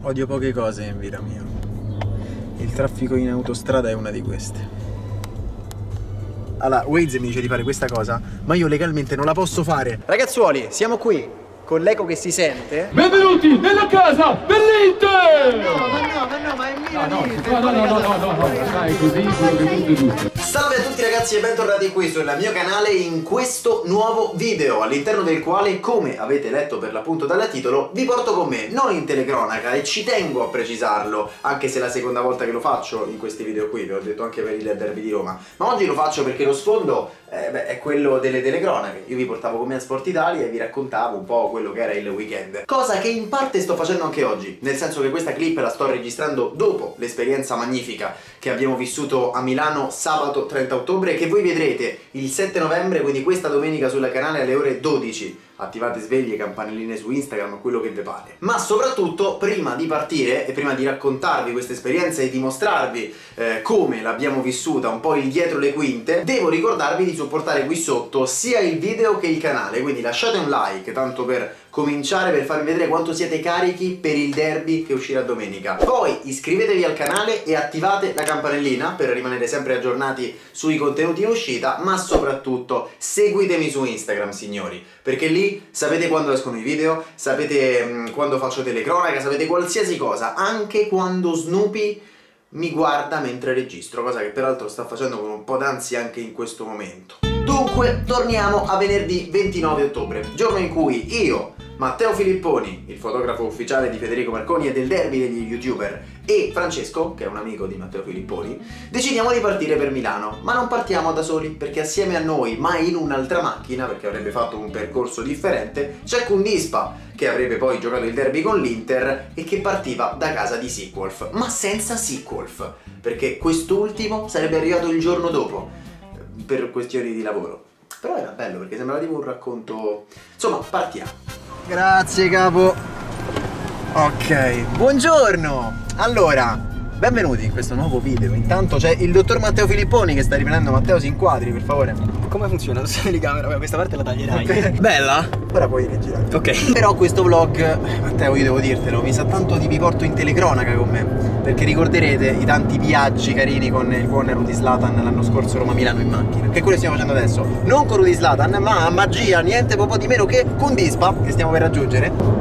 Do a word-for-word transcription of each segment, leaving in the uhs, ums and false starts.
Odio poche cose in vita mia. Il traffico in autostrada è una di queste. Allora, Waze mi dice di fare questa cosa, ma io legalmente non la posso fare. Ragazzuoli, siamo qui con l'eco che si sente. Benvenuti nella casa dell'Inter! No, ma no, ma no, ma è mio. No, no, no, no, no, no, no, dai, così, quello che tu giusto. Salve a tutti ragazzi e bentornati qui sul mio canale in questo nuovo video, all'interno del quale, come avete letto per l'appunto dal titolo, vi porto con me, non in telecronaca, e ci tengo a precisarlo, anche se è la seconda volta che lo faccio in questi video qui, vi ho detto anche per il derby di Roma, ma oggi lo faccio perché lo sfondo eh, beh, è quello delle telecronache. Io vi portavo con me a Sport Italia e vi raccontavo un po' quello che era il weekend, cosa che in parte sto facendo anche oggi, nel senso che questa clip la sto registrando dopo l'esperienza magnifica che abbiamo vissuto a Milano sabato trenta ottobre, che voi vedrete il sette novembre, quindi questa domenica sul canale alle ore dodici. Attivate sveglie, campanelline su Instagram, quello che vi pare. Ma soprattutto, prima di partire e prima di raccontarvi questa esperienza e di mostrarvi eh, come l'abbiamo vissuta, un po' il dietro le quinte, devo ricordarvi di supportare qui sotto sia il video che il canale, quindi lasciate un like, tanto per cominciare, per farvi vedere quanto siete carichi per il derby che uscirà domenica. Poi iscrivetevi al canale e attivate la campanellina per rimanere sempre aggiornati sui contenuti in uscita, ma soprattutto seguitemi su Instagram, signori, perché lì sapete quando escono i video, sapete mh, quando faccio telecronaca, sapete qualsiasi cosa, anche quando Snoopy mi guarda mentre registro, cosa che peraltro sta facendo con un po' d'ansia anche in questo momento. Dunque, torniamo a venerdì ventinove ottobre, giorno in cui io, Matteo Filipponi, il fotografo ufficiale di Federico Marconi e del derby degli youtuber, e Francesco, che è un amico di Matteo Filipponi, decidiamo di partire per Milano. Ma non partiamo da soli, perché assieme a noi, ma in un'altra macchina, perché avrebbe fatto un percorso differente, c'è Kundispa, che avrebbe poi giocato il derby con l'Inter e che partiva da casa di Sequolf, ma senza Sequolf, perché quest'ultimo sarebbe arrivato il giorno dopo, per questioni di lavoro. Però era bello, perché sembrava tipo un racconto... Insomma, partiamo. Grazie capo. Ok, buongiorno. Allora, benvenuti in questo nuovo video. Intanto c'è il dottor Matteo Filipponi che sta riprendendo. Matteo, si inquadri per favore. Come funziona la telecamera? Questa parte la taglierai. Okay. Bella? Ora puoi rigirare. Ok. Però questo vlog, Matteo, io devo dirtelo, mi sa tanto di vi porto in telecronaca con me, perché ricorderete i tanti viaggi carini con il buon Rudy Zlatan l'anno scorso Roma-Milano in macchina, che quello stiamo facendo adesso. Non con Rudy Zlatan, ma a magia, niente proprio di meno che Kundispa, che stiamo per raggiungere.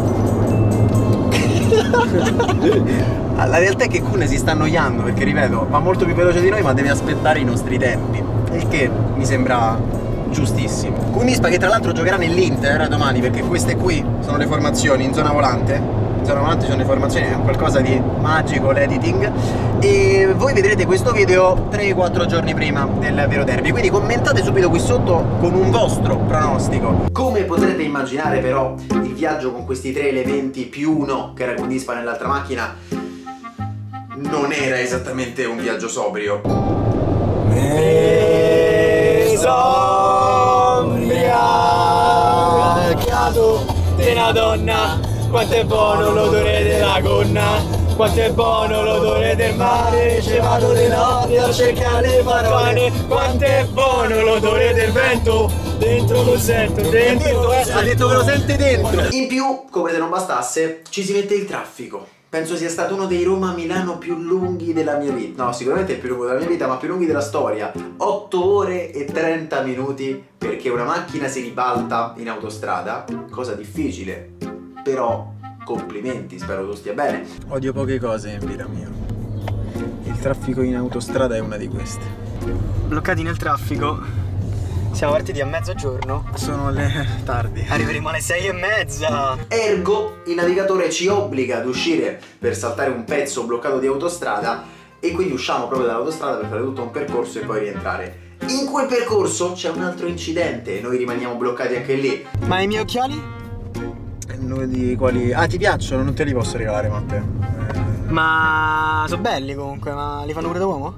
La realtà è che Kun si sta annoiando, perché ripeto, va molto più veloce di noi, ma deve aspettare i nostri tempi, il che mi sembra giustissimo. Kundispa, che tra l'altro giocherà nell'Inter domani, perché queste qui sono le formazioni in zona volante. In zona volante sono le formazioni, è qualcosa di magico l'editing, e voi vedrete questo video tre quattro giorni prima del vero derby, quindi commentate subito qui sotto con un vostro pronostico. Come potrete immaginare, però, il viaggio con questi tre elementi più uno che era Kundispa nell'altra macchina non era esattamente un viaggio sobrio. Mi sono ubriacato di una donna, quanto è buono l'odore della gonna, quanto è buono l'odore del mare, ci vado le notti a cercare le parole, quanto è buono l'odore del vento, dentro lo sento, dentro, eh, ha detto che lo sente dentro. In più, come se non bastasse, ci si mette il traffico. Penso sia stato uno dei Roma-Milano più lunghi della mia vita. No, sicuramente il più lungo della mia vita, ma più lunghi della storia. otto ore e trenta minuti perché una macchina si ribalta in autostrada. Cosa difficile, però complimenti, spero tu stia bene. Odio poche cose in vita mia. Il traffico in autostrada è una di queste. Bloccati nel traffico. Siamo partiti a mezzogiorno. Sono le tardi. Arriveremo alle sei e mezza. Ergo, il navigatore ci obbliga ad uscire per saltare un pezzo bloccato di autostrada, e quindi usciamo proprio dall'autostrada per fare tutto un percorso e poi rientrare. In quel percorso c'è un altro incidente e noi rimaniamo bloccati anche lì. Ma i miei occhiali? Noi di quali... Ah, ti piacciono? Non te li posso regalare, Matteo. Eh... Ma sono belli comunque, ma li fanno pure da uomo?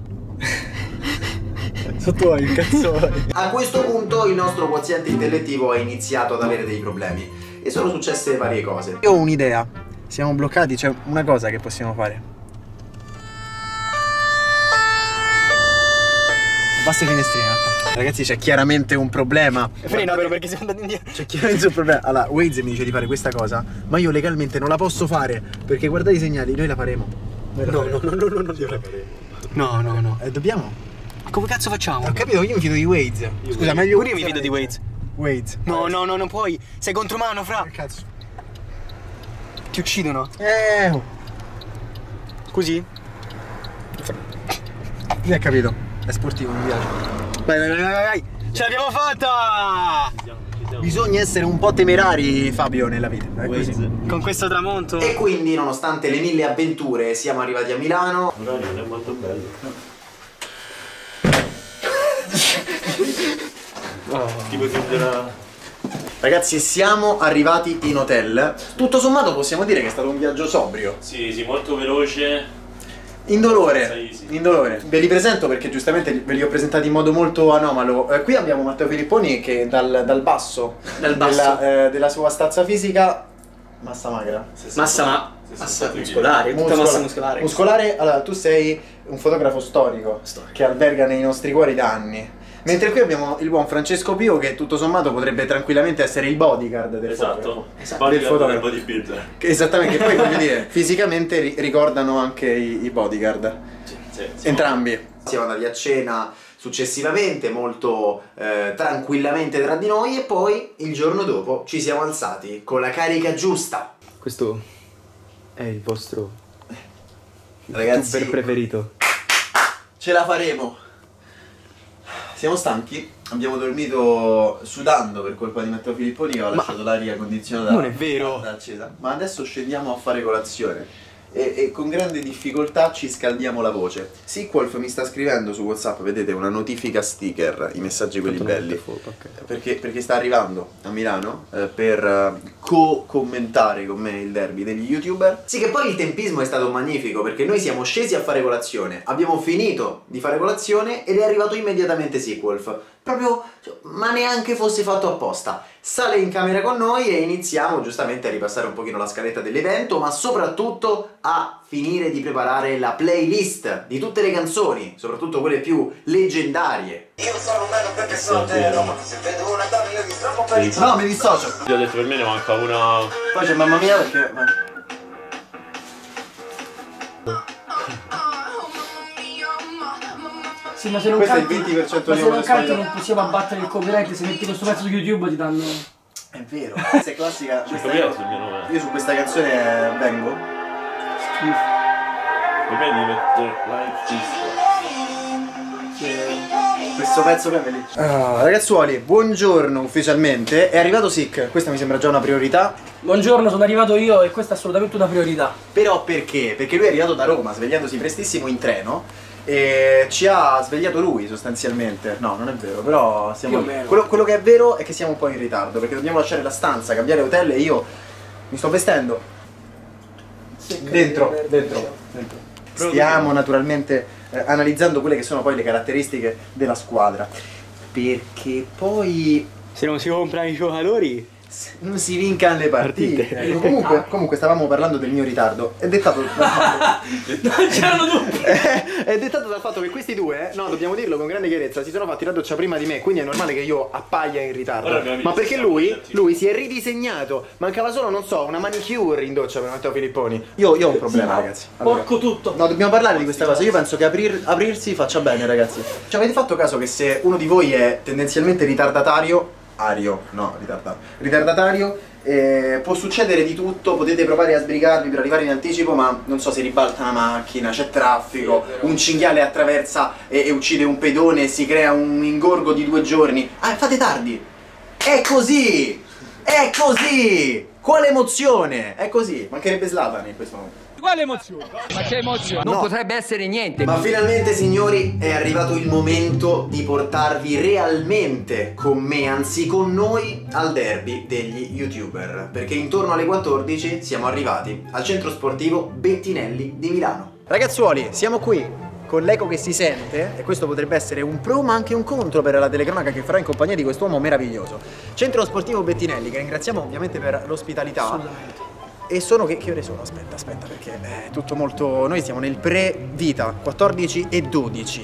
Sono tuoi, il cazzone. A questo punto il nostro quoziente intellettivo ha iniziato ad avere dei problemi e sono successe varie cose. Io ho un'idea. Siamo bloccati, c'è una cosa che possiamo fare. Basta i finestrini, Ragazzi, c'è chiaramente un problema. Frena però perché siamo andati indietro. C'è chiaramente un problema. Allora, Waze mi dice di fare questa cosa, ma io legalmente non la posso fare, perché guardate i segnali, noi la faremo. Noi la No, faremo. no, no, no, no, no, no. No, no, no. Eh, dobbiamo? Come cazzo facciamo? Ho capito, io mi fido di Waze. Scusa, meglio. Pure io mi fido di Waze. Waze. No, no, no, non puoi. Sei contro mano, fra. Che cazzo? Ti uccidono. Eh. oh. Così? Mi hai capito? È sportivo, mi piace. Vai, vai, vai, vai, vai. Ce l'abbiamo fatta! Bisogna essere un po' temerari, Fabio, nella vita. È così. Con questo tramonto. E quindi, nonostante le mille avventure, siamo arrivati a Milano. L'orario non è molto bello. Oh. Tipo sembra... Ragazzi, siamo arrivati in hotel. Tutto sommato possiamo dire che è stato un viaggio sobrio. Sì, sì, molto veloce. Indolore, indolore. Ve li presento perché giustamente ve li ho presentati in modo molto anomalo. Eh, qui abbiamo Matteo Filipponi che dal, dal basso, Dal basso. Della, eh, della sua stazza fisica, massa magra. Massa, ma... Massa muscolare, tutta Muscola- massa muscolare. Muscolare, allora tu sei un fotografo storico, Storico. che alberga nei nostri cuori da anni. Mentre qui abbiamo il buon Francesco Pio che tutto sommato potrebbe tranquillamente essere il bodyguard del Esatto, fotografo. Esatto. Del bodyguard del fotografo. bodybuilder. Che esattamente, che poi voglio dire, fisicamente ri- ricordano anche i, i bodyguard. Sì, sì. Entrambi. Siamo andati a cena successivamente, molto eh, tranquillamente tra di noi, e poi il giorno dopo ci siamo alzati con la carica giusta. Questo è il vostro Ragazzi, youtuber preferito. ce la faremo. Siamo stanchi, abbiamo dormito sudando per colpa di Matteo Filipponi che ha lasciato l'aria condizionata. non è vero. da accesa. Ma adesso scendiamo a fare colazione. E, e con grande difficoltà ci scaldiamo la voce. Sequolf mi sta scrivendo su WhatsApp, vedete, una notifica sticker, i messaggi quelli belli. Perché, perché sta arrivando a Milano eh, per eh, co-commentare con me il derby degli youtuber. Sì, che poi il tempismo è stato magnifico, perché noi siamo scesi a fare colazione, abbiamo finito di fare colazione ed è arrivato immediatamente Sequolf. Proprio, cioè, ma neanche fosse fatto apposta. Sale in camera con noi e iniziamo giustamente a ripassare un pochino la scaletta dell'evento, ma soprattutto a finire di preparare la playlist di tutte le canzoni, soprattutto quelle più leggendarie. Io sono un bello perché sono vero, ma se vedo una donna io mi strappo per il No, mi dissocio. Io ho detto per me ne manca una... Poi c'è mamma mia perché... Sì, ma se non Questo è il canti, venti per cento ma di se non nuove canti squadre. non possiamo abbattere il copyright. Se metti questo pezzo su YouTube ti danno. È vero. Questa è classica. Questa Io sul mio nome. Io su questa canzone vengo. Per me devi mettere like Questo pezzo che è bellissimo. Ah, ragazzuoli, buongiorno ufficialmente. È arrivato Sick, questa mi sembra già una priorità. Buongiorno, sono arrivato io e questa è assolutamente una priorità. Però perché? Perché lui è arrivato da Roma, svegliandosi prestissimo in treno. E ci ha svegliato lui sostanzialmente. No, non è vero, però siamo... Più o meno. Quello, quello che è vero è che siamo un po' in ritardo, perché dobbiamo lasciare la stanza, cambiare hotel e io mi sto vestendo. Dentro, dentro, dentro. Stiamo naturalmente eh, analizzando quelle che sono poi le caratteristiche della squadra. Perché poi Se non si comprano i giocatori. non si vincano le partite. Partite. Eh, comunque, comunque stavamo parlando del mio ritardo. È dettato Non c'erano dubbi. è dettato dal fatto che questi due, no, dobbiamo dirlo con grande chiarezza, si sono fatti la doccia prima di me, quindi è normale che io appaia in ritardo. Ora abbiamo Ma visto, perché siamo lui, contenti. lui si è ridisegnato. Mancava solo, non so, una manicure in doccia per Matteo Filipponi. Io, io ho un problema, ragazzi. Allora, Porco tutto. no, dobbiamo parlare di questa cosa. Io penso che aprir- aprirsi faccia bene, ragazzi. Ci avete fatto caso che se uno di voi è tendenzialmente ritardatario, ario, no, ritardatario, ritardatario, eh, può succedere di tutto, potete provare a sbrigarvi per arrivare in anticipo, ma non so, si ribalta una macchina, c'è traffico, un cinghiale attraversa e, e uccide un pedone e si crea un ingorgo di due giorni. Ah, fate tardi! È così! È così! Quale emozione? È così! Mancherebbe Zlatan in questo momento. Quale emozione? Ma che emozione? Non potrebbe essere niente. Ma finalmente, signori, è arrivato il momento di portarvi realmente con me, anzi con noi, al derby degli youtuber. Perché intorno alle quattordici siamo arrivati al centro sportivo Bettinelli di Milano. Ragazzuoli, siamo qui con l'eco che si sente, e questo potrebbe essere un pro ma anche un contro per la telecronaca che farà in compagnia di quest'uomo meraviglioso. Centro sportivo Bettinelli, che ringraziamo ovviamente per l'ospitalità. Assolutamente. E sono che, che ore sono? Aspetta, aspetta, perché è tutto molto... Noi siamo nel pre-vita, quattordici e dodici.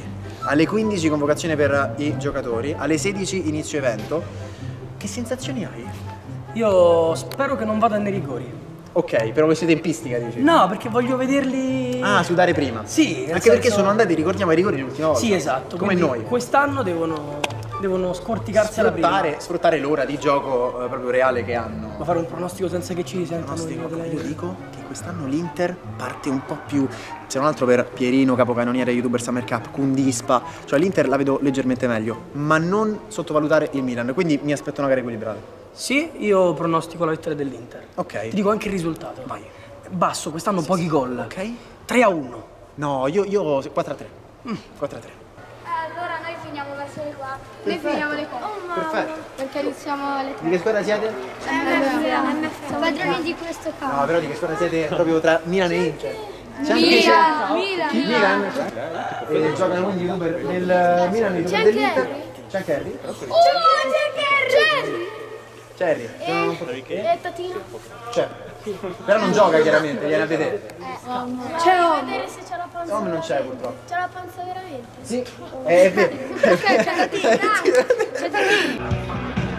alle quindici convocazione per i giocatori, alle sedici inizio evento. Che sensazioni hai? Io spero che non vada nei rigori. Ok, per questa tempistica dici? No, perché voglio vederli... Ah, sudare prima. Sì, anche perché sono andati, ricordiamo, ai rigori l'ultima volta. Sì, esatto. Come noi. Quest'anno devono, devono scorticarsi alla prima. Sfruttare, sfruttare l'ora di gioco eh, proprio reale che hanno. Ma fare un pronostico senza che ci sentano. Io dico che quest'anno l'Inter parte un po' più, se non altro per Pierino, capocannoniere YouTuber Summer Cup, Kundispa, cioè l'Inter la vedo leggermente meglio, ma non sottovalutare il Milan, quindi mi aspetto una gara equilibrata. Sì, io pronostico la vittoria dell'Inter. Ok. Ti dico anche il risultato. Vai. Basso, quest'anno Sì, pochi sì. gol. Ok. tre a uno. No, io, io quattro a tre. Mm. quattro a tre. Allora noi finiamo verso le quattro. Noi finiamo le quattro. Oh, mamma. Perfetto. Perché iniziamo alle tre. Di che squadra siete? M F. Siamo padroni di questo campo. No, però di che squadra siete proprio tra Milan e Inter? C'è Milan. Milan. Chi? Milan? E giocano quindi YouTuber del Milan e C'è YouTuber anche dell'Inter? Harry. C'è anche Harry? Oh, c'è Harry. C'è Harry? Sono un po'- E Tatino? C'è. Però non gioca chiaramente, viene a vedere. C'è Om. Vedere se c'è la panza. Tom non c'è purtroppo. C'è la panza veramente? Sì, è vero. Ok, c'è Tatino. C'è Tatino.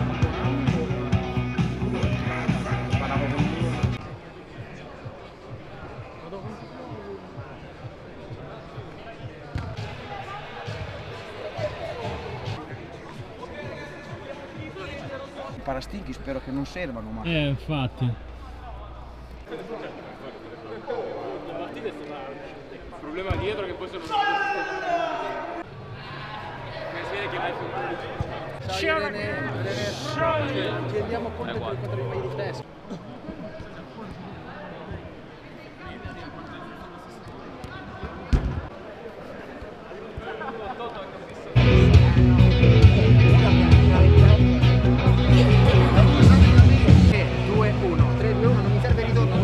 Parastighi spero che non servano, ma Eh, infatti. Il problema dietro è che poi sono... Si vede che vai sul... ci rendiamo conto di quanto mi fai di testa. due uno, tre due uno, non mi serve il ritorno.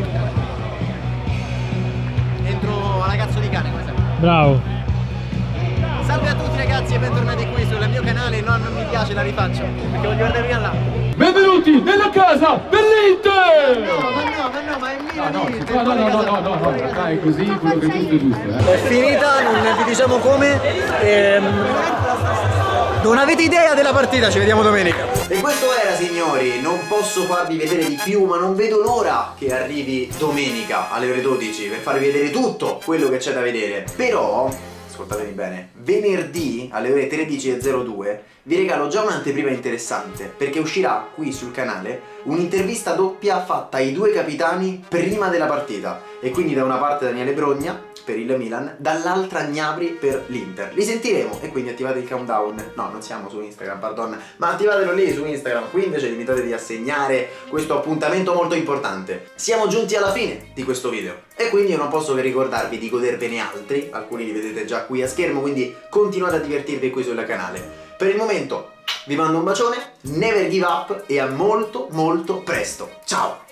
Entro alla cazzo di cane come sempre. Bravo. Salve a tutti ragazzi e bentornati qui sul mio canale. No, non mi piace, la rifaccio perché voglio guardare prima là. Benvenuti nella casa dell'Inter! No, ma no, ma no, ma è mio. No, no, no, no, no, no, no, dai, così quello che è giusto è giusto, eh. È finita, non vi diciamo come. Ehm, non avete idea della partita, ci vediamo domenica. E questo era, signori, non posso farvi vedere di più, ma non vedo l'ora che arrivi domenica alle ore dodici per farvi vedere tutto quello che c'è da vedere. Però, ascoltatemi bene, venerdì alle ore tredici e zero due vi regalo già un'anteprima interessante, perché uscirà qui sul canale un'intervista doppia fatta ai due capitani prima della partita. E quindi da una parte Daniele Brogna per il Milan, dall'altra Gnabry per l'Inter. Li sentiremo e quindi attivate il countdown. No, non siamo su Instagram, pardon, ma attivatelo lì su Instagram. Qui invece limitatevi a segnare questo appuntamento molto importante. Siamo giunti alla fine di questo video e quindi io non posso che ricordarvi di godervene altri. Alcuni li vedete già qui a schermo, quindi continuate a divertirvi qui sul canale. Per il momento vi mando un bacione, never give up e a molto molto presto. Ciao!